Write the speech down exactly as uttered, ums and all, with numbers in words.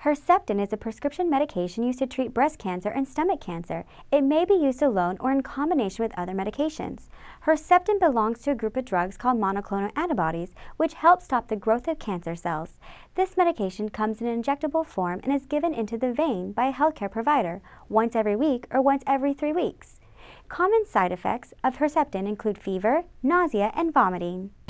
Herceptin is a prescription medication used to treat breast cancer and stomach cancer. It may be used alone or in combination with other medications. Herceptin belongs to a group of drugs called monoclonal antibodies, which help stop the growth of cancer cells. This medication comes in an injectable form and is given into the vein by a healthcare provider once every week or once every three weeks. Common side effects of Herceptin include fever, nausea, and vomiting.